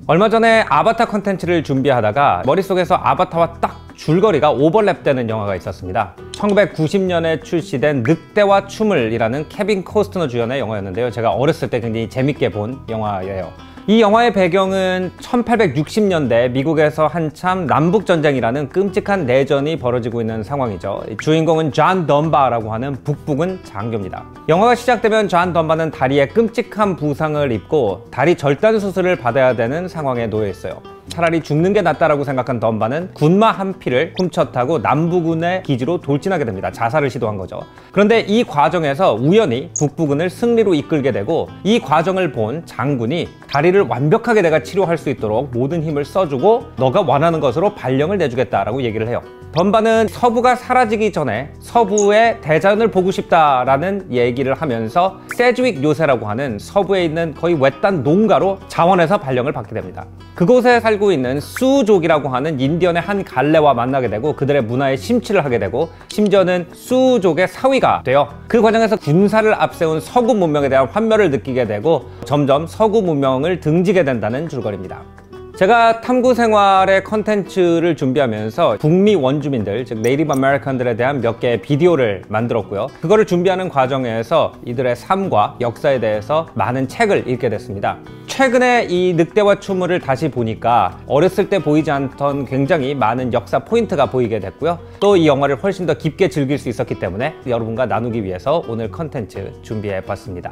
얼마 전에 아바타 컨텐츠를 준비하다가 머릿속에서 아바타와 딱 줄거리가 오버랩되는 영화가 있었습니다. 1990년에 출시된 늑대와 춤을 이라는 케빈 코스트너 주연의 영화였는데요. 제가 어렸을 때 굉장히 재밌게 본 영화예요. 이 영화의 배경은 1860년대 미국에서 한참 남북전쟁이라는 끔찍한 내전이 벌어지고 있는 상황이죠. 주인공은 존 덤바라고 하는 북부군 장교입니다. 영화가 시작되면 존 덤바는 다리에 끔찍한 부상을 입고 다리 절단 수술을 받아야 되는 상황에 놓여 있어요. 차라리 죽는 게 낫다라고 생각한 덤바는 군마 한 피를 훔쳐타고 남부군의 기지로 돌진하게 됩니다. 자살을 시도한 거죠. 그런데 이 과정에서 우연히 북부군을 승리로 이끌게 되고, 이 과정을 본 장군이 다리를 완벽하게 내가 치료할 수 있도록 모든 힘을 써주고 너가 원하는 것으로 발령을 내주겠다라고 얘기를 해요. 덤바는 서부가 사라지기 전에 서부의 대자연을 보고 싶다라는 얘기를 하면서 세즈윅 요새라고 하는 서부에 있는 거의 외딴 농가로 자원해서 발령을 받게 됩니다. 그곳에 살고 있는 수족이라고 하는 인디언의 한 갈래와 만나게 되고 그들의 문화에 심취를 하게 되고, 심지어는 수족의 사위가 돼요. 그 과정에서 군사를 앞세운 서구 문명에 대한 환멸을 느끼게 되고 점점 서구 문명을 등지게 된다는 줄거리입니다. 제가 탐구 생활의 컨텐츠를 준비하면서 북미 원주민들, 즉 네이티브 아메리칸들에 대한 몇 개의 비디오를 만들었고요. 그거를 준비하는 과정에서 이들의 삶과 역사에 대해서 많은 책을 읽게 됐습니다. 최근에 이 늑대와 춤을 다시 보니까 어렸을 때 보이지 않던 굉장히 많은 역사 포인트가 보이게 됐고요. 또 이 영화를 훨씬 더 깊게 즐길 수 있었기 때문에 여러분과 나누기 위해서 오늘 컨텐츠 준비해 봤습니다.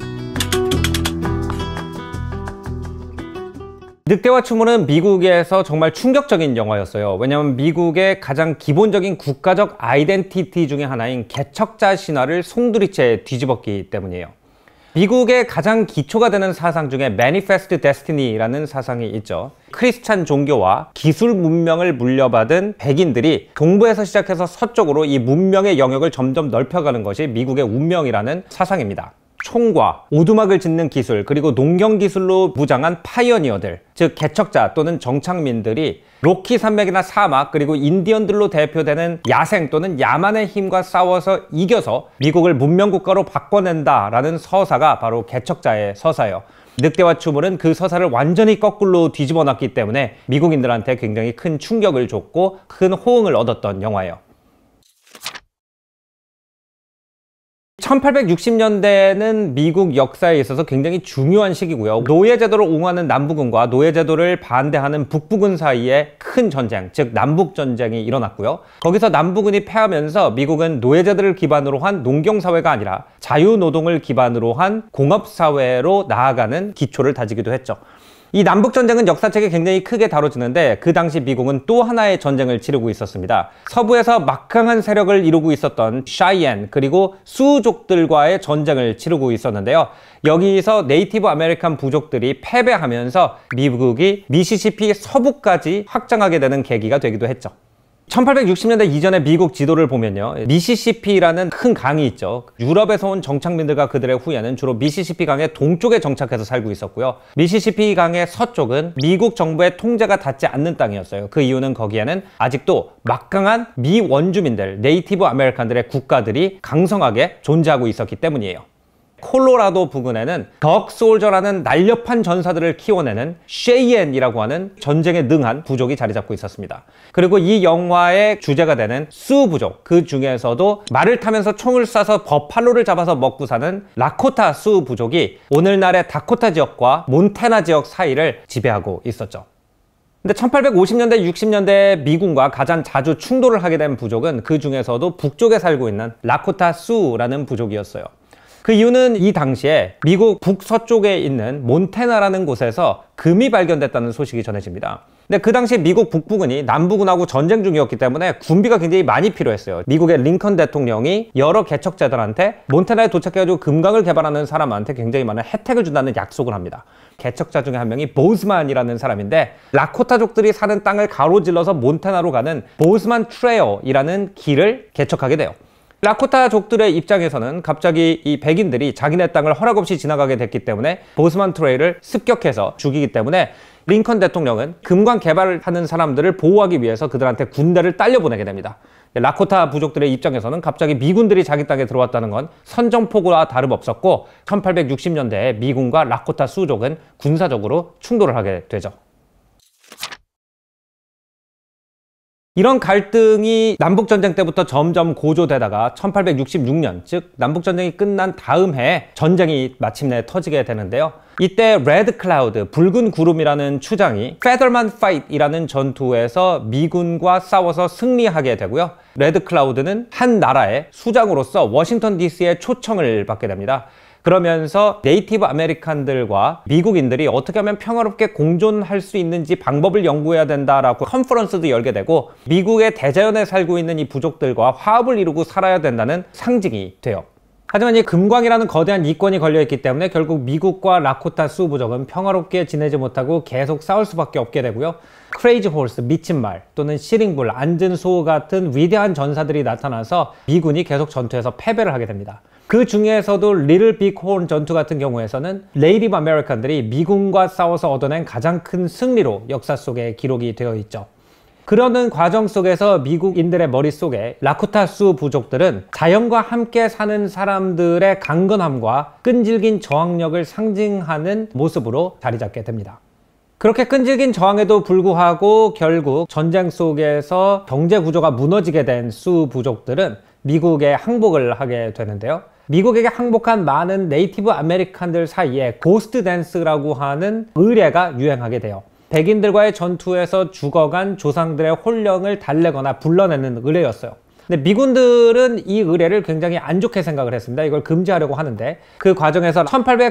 늑대와 춤은 미국에서 정말 충격적인 영화였어요. 왜냐하면 미국의 가장 기본적인 국가적 아이덴티티 중에 하나인 개척자 신화를 송두리째 뒤집었기 때문이에요. 미국의 가장 기초가 되는 사상 중에 Manifest Destiny라는 사상이 있죠. 크리스찬 종교와 기술 문명을 물려받은 백인들이 동부에서 시작해서 서쪽으로 이 문명의 영역을 점점 넓혀가는 것이 미국의 운명이라는 사상입니다. 총과 오두막을 짓는 기술, 그리고 농경 기술로 무장한 파이어니어들, 즉 개척자 또는 정착민들이 로키 산맥이나 사막, 그리고 인디언들로 대표되는 야생 또는 야만의 힘과 싸워서 이겨서 미국을 문명국가로 바꿔낸다라는 서사가 바로 개척자의 서사예요. 늑대와 춤은 그 서사를 완전히 거꾸로 뒤집어 놨기 때문에 미국인들한테 굉장히 큰 충격을 줬고 큰 호응을 얻었던 영화예요. 1860년대는 미국 역사에 있어서 굉장히 중요한 시기고요. 노예제도를 옹호하는 남부군과 노예제도를 반대하는 북부군 사이에 큰 전쟁, 즉 남북전쟁이 일어났고요. 거기서 남부군이 패하면서 미국은 노예제도를 기반으로 한 농경사회가 아니라 자유노동을 기반으로 한 공업사회로 나아가는 기초를 다지기도 했죠. 이 남북전쟁은 역사책에 굉장히 크게 다뤄지는데 그 당시 미국은 또 하나의 전쟁을 치르고 있었습니다. 서부에서 막강한 세력을 이루고 있었던 샤이엔 그리고 수족들과의 전쟁을 치르고 있었는데요. 여기서 네이티브 아메리칸 부족들이 패배하면서 미국이 미시시피 서부까지 확장하게 되는 계기가 되기도 했죠. 1860년대 이전의 미국 지도를 보면요, 미시시피라는 큰 강이 있죠. 유럽에서 온 정착민들과 그들의 후예는 주로 미시시피 강의 동쪽에 정착해서 살고 있었고요. 미시시피 강의 서쪽은 미국 정부의 통제가 닿지 않는 땅이었어요. 그 이유는 거기에는 아직도 막강한 미원주민들, 네이티브 아메리칸들의 국가들이 강성하게 존재하고 있었기 때문이에요. 콜로라도 부근에는 덕 솔저라는 날렵한 전사들을 키워내는 셰이엔이라고 하는 전쟁에 능한 부족이 자리 잡고 있었습니다. 그리고 이 영화의 주제가 되는 수 부족, 그 중에서도 말을 타면서 총을 쏴서 버팔로를 잡아서 먹고 사는 라코타 수 부족이 오늘날의 다코타 지역과 몬태나 지역 사이를 지배하고 있었죠. 근데 1850년대, 60년대 미군과 가장 자주 충돌을 하게 된 부족은 그 중에서도 북쪽에 살고 있는 라코타 수라는 부족이었어요. 그 이유는 이 당시에 미국 북서쪽에 있는 몬태나라는 곳에서 금이 발견됐다는 소식이 전해집니다. 근데 그 당시 미국 북부군이 남부군하고 전쟁 중이었기 때문에 군비가 굉장히 많이 필요했어요. 미국의 링컨 대통령이 여러 개척자들한테 몬태나에 도착해가지고 금강을 개발하는 사람한테 굉장히 많은 혜택을 준다는 약속을 합니다. 개척자 중에 한 명이 보스만이라는 사람인데, 라코타족들이 사는 땅을 가로질러서 몬태나로 가는 보스만 트레일이라는 길을 개척하게 돼요. 라코타족들의 입장에서는 갑자기 이 백인들이 자기네 땅을 허락 없이 지나가게 됐기 때문에 보스만 트레일을 습격해서 죽이기 때문에 링컨 대통령은 금광 개발하는 사람들을 보호하기 위해서 그들한테 군대를 딸려보내게 됩니다. 라코타 부족들의 입장에서는 갑자기 미군들이 자기 땅에 들어왔다는 건 선전포고와 다름없었고 1860년대에 미군과 라코타 수족은 군사적으로 충돌을 하게 되죠. 이런 갈등이 남북전쟁 때부터 점점 고조되다가 1866년, 즉 남북전쟁이 끝난 다음 해에 전쟁이 마침내 터지게 되는데요. 이때 레드 클라우드, 붉은 구름이라는 추장이 페더만 파이트이라는 전투에서 미군과 싸워서 승리하게 되고요. 레드 클라우드는 한 나라의 수장으로서 워싱턴 DC의 초청을 받게 됩니다. 그러면서 네이티브 아메리칸들과 미국인들이 어떻게 하면 평화롭게 공존할 수 있는지 방법을 연구해야 된다라고 컨퍼런스도 열게 되고 미국의 대자연에 살고 있는 이 부족들과 화합을 이루고 살아야 된다는 상징이 돼요. 하지만 이 금광이라는 거대한 이권이 걸려있기 때문에 결국 미국과 라코타 수 부족은 평화롭게 지내지 못하고 계속 싸울 수밖에 없게 되고요. 크레이지 호스, 미친 말 또는 시링불, 앉은 소 같은 위대한 전사들이 나타나서 미군이 계속 전투에서 패배를 하게 됩니다. 그 중에서도 리틀 빅 혼 전투 같은 경우에서는 네이티브 아메리칸들이 미군과 싸워서 얻어낸 가장 큰 승리로 역사 속에 기록이 되어 있죠. 그러는 과정 속에서 미국인들의 머릿속에 라코타 수 부족들은 자연과 함께 사는 사람들의 강건함과 끈질긴 저항력을 상징하는 모습으로 자리 잡게 됩니다. 그렇게 끈질긴 저항에도 불구하고 결국 전쟁 속에서 경제 구조가 무너지게 된 수 부족들은 미국에 항복을 하게 되는데요. 미국에게 항복한 많은 네이티브 아메리칸들 사이에 고스트 댄스라고 하는 의례가 유행하게 돼요. 백인들과의 전투에서 죽어간 조상들의 혼령을 달래거나 불러내는 의례였어요. 근데 미군들은 이 의례를 굉장히 안 좋게 생각을 했습니다. 이걸 금지하려고 하는데 그 과정에서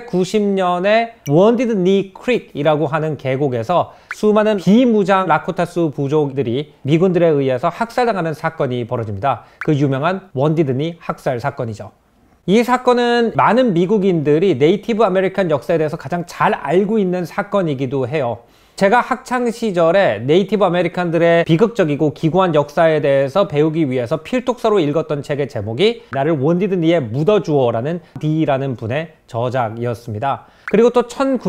1890년에 원디드 니 크릭이라고 하는 계곡에서 수많은 비무장 라코타수 부족들이 미군들에 의해서 학살당하는 사건이 벌어집니다. 그 유명한 원디드 니 학살 사건이죠. 이 사건은 많은 미국인들이 네이티브 아메리칸 역사에 대해서 가장 잘 알고 있는 사건이기도 해요. 제가 학창 시절에 네이티브 아메리칸들의 비극적이고 기구한 역사에 대해서 배우기 위해서 필독서로 읽었던 책의 제목이 나를 원디드 니에 묻어주어라는 D라는 분의 저작이었습니다. 그리고 또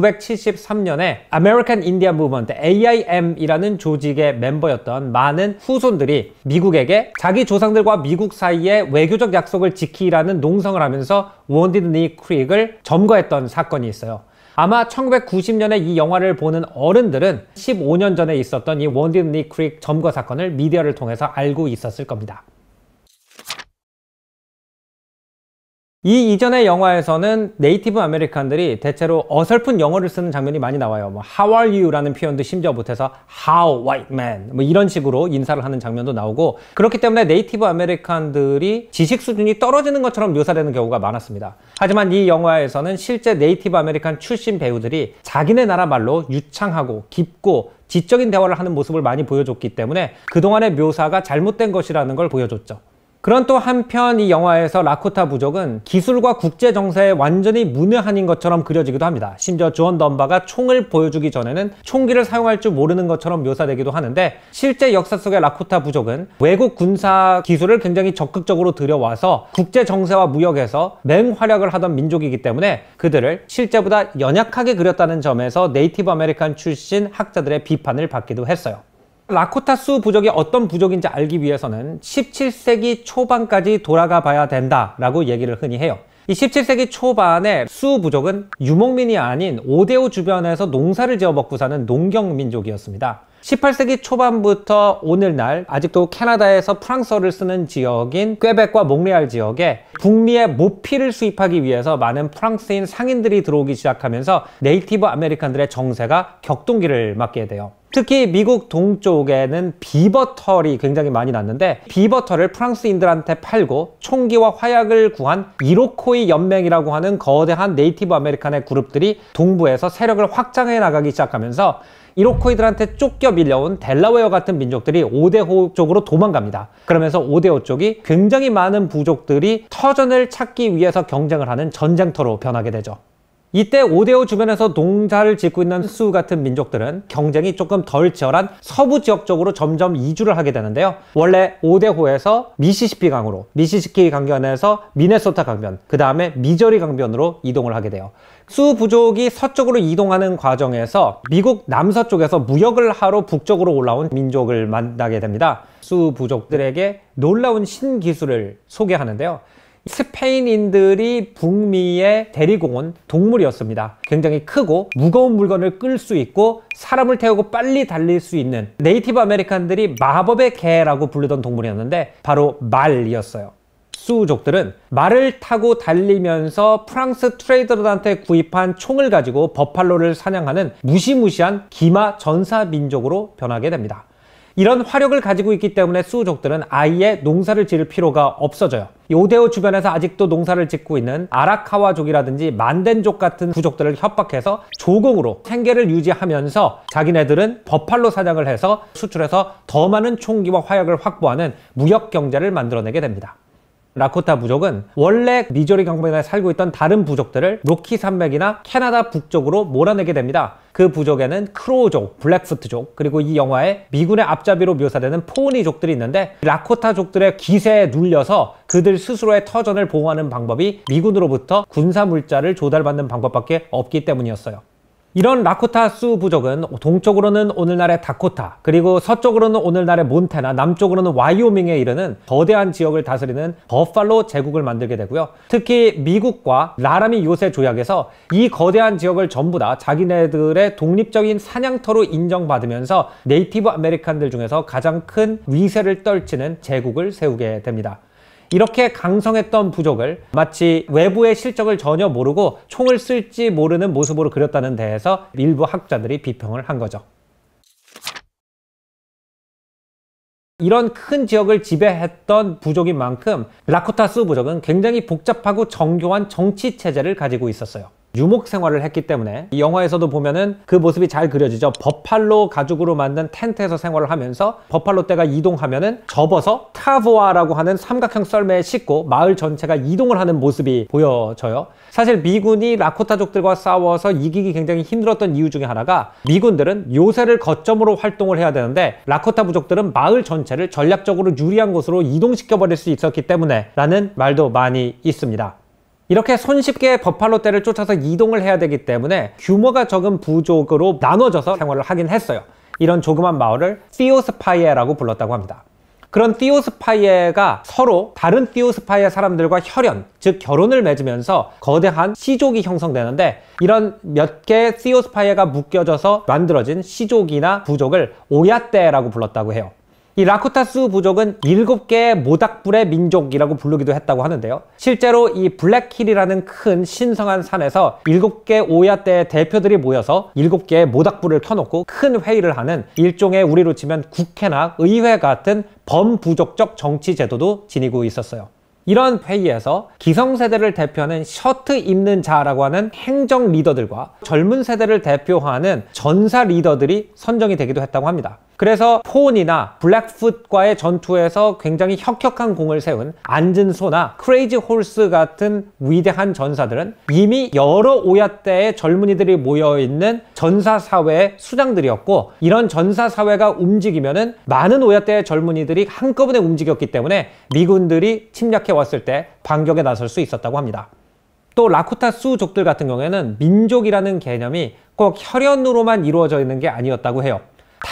1973년에 American Indian Movement, AIM이라는 조직의 멤버였던 많은 후손들이 미국에게 자기 조상들과 미국 사이에 외교적 약속을 지키라는 농성을 하면서 원디드 니 크릭을 점거했던 사건이 있어요. 아마 1990년에 이 영화를 보는 어른들은 15년 전에 있었던 이 원디드 니 크릭 점거 사건을 미디어를 통해서 알고 있었을 겁니다. 이 이전의 영화에서는 네이티브 아메리칸들이 대체로 어설픈 영어를 쓰는 장면이 많이 나와요. How are you? 라는 표현도 심지어 못해서 How white man? 이런 식으로 인사를 하는 장면도 나오고 그렇기 때문에 네이티브 아메리칸들이 지식 수준이 떨어지는 것처럼 묘사되는 경우가 많았습니다. 하지만 이 영화에서는 실제 네이티브 아메리칸 출신 배우들이 자기네 나라 말로 유창하고 깊고 지적인 대화를 하는 모습을 많이 보여줬기 때문에 그동안의 묘사가 잘못된 것이라는 걸 보여줬죠. 그런 또 한편 이 영화에서 라코타 부족은 기술과 국제 정세에 완전히 문외한인 것처럼 그려지기도 합니다. 심지어 존 덤바가 총을 보여주기 전에는 총기를 사용할 줄 모르는 것처럼 묘사되기도 하는데 실제 역사 속의 라코타 부족은 외국 군사 기술을 굉장히 적극적으로 들여와서 국제 정세와 무역에서 맹활약을 하던 민족이기 때문에 그들을 실제보다 연약하게 그렸다는 점에서 네이티브 아메리칸 출신 학자들의 비판을 받기도 했어요. 라코타 수 부족이 어떤 부족인지 알기 위해서는 17세기 초반까지 돌아가 봐야 된다라고 얘기를 흔히 해요. 이 17세기 초반에 수 부족은 유목민이 아닌 오데오 주변에서 농사를 지어 먹고 사는 농경민족이었습니다. 18세기 초반부터 오늘날 아직도 캐나다에서 프랑스어를 쓰는 지역인 퀘벡과 몽레알 지역에 북미의 모피를 수입하기 위해서 많은 프랑스인 상인들이 들어오기 시작하면서 네이티브 아메리칸들의 정세가 격동기를 맞게 돼요. 특히 미국 동쪽에는 비버털이 굉장히 많이 났는데 비버털을 프랑스인들한테 팔고 총기와 화약을 구한 이로코이 연맹이라고 하는 거대한 네이티브 아메리칸의 그룹들이 동부에서 세력을 확장해 나가기 시작하면서 이로코이들한테 쫓겨 밀려온 델라웨어 같은 민족들이 오데오 쪽으로 도망갑니다. 그러면서 오데오 쪽이 굉장히 많은 부족들이 터전을 찾기 위해서 경쟁을 하는 전쟁터로 변하게 되죠. 이때 오데오 주변에서 농사를 짓고 있는 수 같은 민족들은 경쟁이 조금 덜 치열한 서부 지역 쪽으로 점점 이주를 하게 되는데요. 원래 오데호에서 미시시피 강으로, 미시시피 강변에서 미네소타 강변, 그 다음에 미저리 강변으로 이동을 하게 돼요. 수 부족이 서쪽으로 이동하는 과정에서 미국 남서쪽에서 무역을 하러 북쪽으로 올라온 민족을 만나게 됩니다. 수 부족들에게 놀라운 신기술을 소개하는데요. 스페인인들이 북미에 데리고 온 동물이었습니다. 굉장히 크고 무거운 물건을 끌 수 있고 사람을 태우고 빨리 달릴 수 있는, 네이티브 아메리칸들이 마법의 개라고 부르던 동물이었는데 바로 말이었어요. 수족들은 말을 타고 달리면서 프랑스 트레이더들한테 구입한 총을 가지고 버팔로를 사냥하는 무시무시한 기마 전사 민족으로 변하게 됩니다. 이런 화력을 가지고 있기 때문에 수족들은 아예 농사를 지을 필요가 없어져요. 오데오 주변에서 아직도 농사를 짓고 있는 아라카와족이라든지 만덴족 같은 부족들을 협박해서 조공으로 생계를 유지하면서 자기네들은 버팔로 사냥을 해서 수출해서 더 많은 총기와 화약을 확보하는 무역 경제를 만들어내게 됩니다. 라코타 부족은 원래 미조리 강변에 살고 있던 다른 부족들을 로키 산맥이나 캐나다 북쪽으로 몰아내게 됩니다. 그 부족에는 크로우족, 블랙푸트족, 그리고 이 영화에 미군의 앞잡이로 묘사되는 포니족들이 있는데, 라코타족들의 기세에 눌려서 그들 스스로의 터전을 보호하는 방법이 미군으로부터 군사물자를 조달받는 방법밖에 없기 때문이었어요. 이런 라코타 수 부족은 동쪽으로는 오늘날의 다코타, 그리고 서쪽으로는 오늘날의 몬태나, 남쪽으로는 와이오밍에 이르는 거대한 지역을 다스리는 버팔로 제국을 만들게 되고요. 특히 미국과 라라미 요새 조약에서 이 거대한 지역을 전부 다 자기네들의 독립적인 사냥터로 인정받으면서 네이티브 아메리칸들 중에서 가장 큰 위세를 떨치는 제국을 세우게 됩니다. 이렇게 강성했던 부족을 마치 외부의 실적을 전혀 모르고 총을 쓸지 모르는 모습으로 그렸다는 데에서 일부 학자들이 비평을 한 거죠. 이런 큰 지역을 지배했던 부족인 만큼 라코타 수 부족은 굉장히 복잡하고 정교한 정치 체제를 가지고 있었어요. 유목 생활을 했기 때문에 이 영화에서도 보면은 그 모습이 잘 그려지죠. 버팔로 가죽으로 만든 텐트에서 생활을 하면서 버팔로 떼가 이동하면은 접어서 타보아라고 하는 삼각형 썰매에 싣고 마을 전체가 이동을 하는 모습이 보여져요. 사실 미군이 라코타족들과 싸워서 이기기 굉장히 힘들었던 이유 중에 하나가, 미군들은 요새를 거점으로 활동을 해야 되는데 라코타 부족들은 마을 전체를 전략적으로 유리한 곳으로 이동시켜 버릴 수 있었기 때문에 라는 말도 많이 있습니다. 이렇게 손쉽게 버팔로 떼를 쫓아서 이동을 해야 되기 때문에 규모가 적은 부족으로 나눠져서 생활을 하긴 했어요. 이런 조그만 마을을 티오스파이에라고 불렀다고 합니다. 그런 티오스파이에가 서로 다른 티오스파이에 사람들과 혈연, 즉 결혼을 맺으면서 거대한 시족이 형성되는데, 이런 몇 개의 티오스파이에가 묶여져서 만들어진 시족이나 부족을 오야떼라고 불렀다고 해요. 이 라코타 수 부족은 7개의 모닥불의 민족이라고 부르기도 했다고 하는데요. 실제로 이 블랙힐이라는 큰 신성한 산에서 7개 오야떼의 대표들이 모여서 7개의 모닥불을 켜놓고 큰 회의를 하는, 일종의 우리로 치면 국회나 의회 같은 범부족적 정치 제도도 지니고 있었어요. 이런 회의에서 기성세대를 대표하는 셔트 입는 자라고 하는 행정 리더들과 젊은 세대를 대표하는 전사 리더들이 선정이 되기도 했다고 합니다. 그래서 포온이나 블랙풋과의 전투에서 굉장히 혁혁한 공을 세운 안즌소나 크레이지 홀스 같은 위대한 전사들은 이미 여러 오야떼의 젊은이들이 모여있는 전사사회의 수장들이었고, 이런 전사사회가 움직이면은 많은 오야떼의 젊은이들이 한꺼번에 움직였기 때문에 미군들이 침략해 왔을 때 반격에 나설 수 있었다고 합니다. 또 라코타 수족들 같은 경우에는 민족이라는 개념이 꼭 혈연으로만 이루어져 있는 게 아니었다고 해요.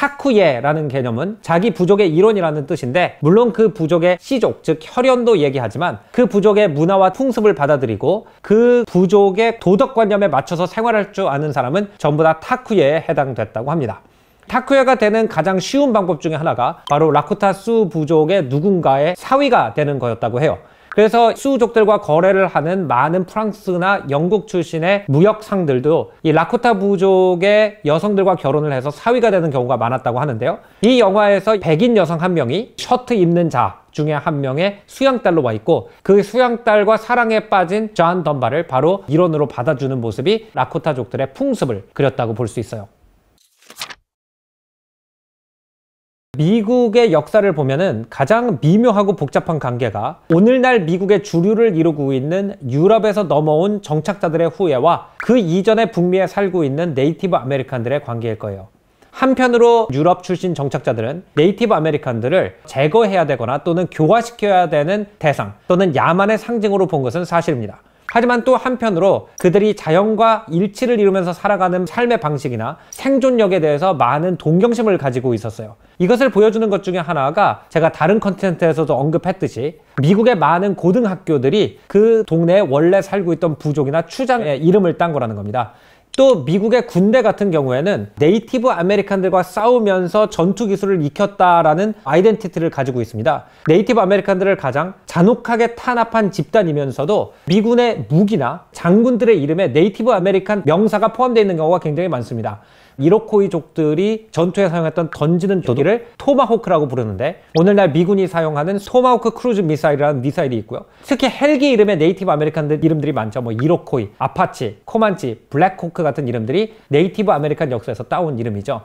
타쿠예라는 개념은 자기 부족의 일원이라는 뜻인데, 물론 그 부족의 시족, 즉 혈연도 얘기하지만 그 부족의 문화와 풍습을 받아들이고 그 부족의 도덕관념에 맞춰서 생활할 줄 아는 사람은 전부 다 타쿠예에 해당됐다고 합니다. 타쿠예가 되는 가장 쉬운 방법 중에 하나가 바로 라코타 수 부족의 누군가의 사위가 되는 거였다고 해요. 그래서 수족들과 거래를 하는 많은 프랑스나 영국 출신의 무역상들도 이 라코타 부족의 여성들과 결혼을 해서 사위가 되는 경우가 많았다고 하는데요. 이 영화에서 백인 여성 한 명이 셔트 입는 자 중에 한 명의 수양딸로 와 있고, 그 수양딸과 사랑에 빠진 존 덤바를 바로 일원으로 받아주는 모습이 라코타족들의 풍습을 그렸다고 볼 수 있어요. 미국의 역사를 보면은 가장 미묘하고 복잡한 관계가 오늘날 미국의 주류를 이루고 있는 유럽에서 넘어온 정착자들의 후예와 그 이전에 북미에 살고 있는 네이티브 아메리칸들의 관계일 거예요. 한편으로 유럽 출신 정착자들은 네이티브 아메리칸들을 제거해야 되거나 또는 교화시켜야 되는 대상 또는 야만의 상징으로 본 것은 사실입니다. 하지만 또 한편으로 그들이 자연과 일치를 이루면서 살아가는 삶의 방식이나 생존력에 대해서 많은 동경심을 가지고 있었어요. 이것을 보여주는 것 중에 하나가 제가 다른 컨텐츠에서도 언급했듯이 미국의 많은 고등학교들이 그 동네에 원래 살고 있던 부족이나 추장의 이름을 딴 거라는 겁니다. 또 미국의 군대 같은 경우에는 네이티브 아메리칸들과 싸우면서 전투 기술을 익혔다라는 아이덴티티를 가지고 있습니다. 네이티브 아메리칸들을 가장 잔혹하게 탄압한 집단이면서도 미군의 무기나 장군들의 이름에 네이티브 아메리칸 명사가 포함되어 있는 경우가 굉장히 많습니다. 이로코이족들이 전투에 사용했던 던지는 조기를 토마호크라고 부르는데 오늘날 미군이 사용하는 토마호크 크루즈 미사일이라는 미사일이 있고요. 특히 헬기 이름에 네이티브 아메리칸들 이름들이 많죠. 뭐 이로코이, 아파치, 코만치, 블랙호크 같은 이름들이 네이티브 아메리칸 역사에서 따온 이름이죠.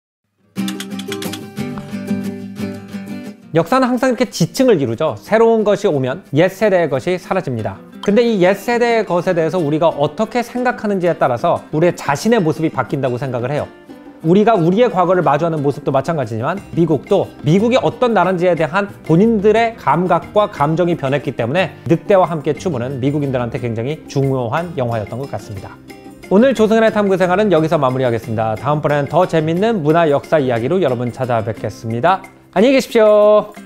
역사는 항상 이렇게 지층을 이루죠. 새로운 것이 오면 옛 세대의 것이 사라집니다. 근데 이 옛 세대의 것에 대해서 우리가 어떻게 생각하는지에 따라서 우리의 자신의 모습이 바뀐다고 생각을 해요. 우리가 우리의 과거를 마주하는 모습도 마찬가지지만 미국도 미국이 어떤 나라인지에 대한 본인들의 감각과 감정이 변했기 때문에 늑대와 함께 춤은 미국인들한테 굉장히 중요한 영화였던 것 같습니다. 오늘 조승현의 탐구생활은 여기서 마무리하겠습니다. 다음번에는 더 재밌는 문화 역사 이야기로 여러분 찾아뵙겠습니다. 안녕히 계십시오.